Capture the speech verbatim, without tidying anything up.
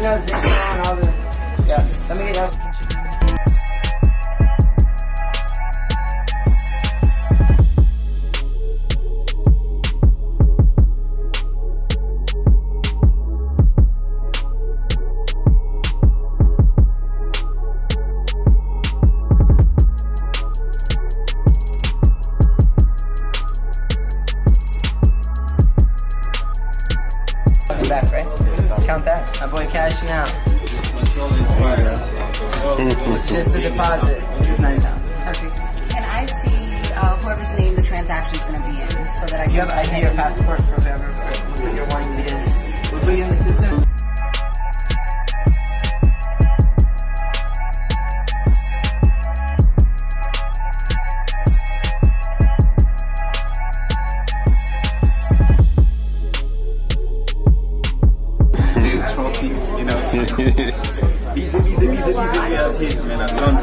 knows this and all the. Yeah, let me get up. Back, right? Count that. My boy cashing out. It's just the deposit. It's nine thousand. Perfect. Can I see uh, whoever's name the transaction's gonna be in, so that I can? You have I D or passport for whoever you're wanting to be in. We'll put you in the system. Trophy, you know. Easy, easy, easy, easy, yeah, taste, man.